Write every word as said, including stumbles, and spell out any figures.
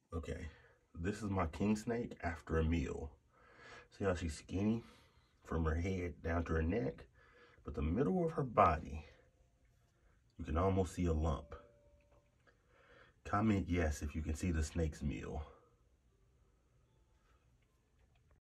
Okay, this is my king snake after a meal. See how she's skinny from her head down to her neck? But the middle of her body, you can almost see a lump. Comment yes if you can see the snake's meal.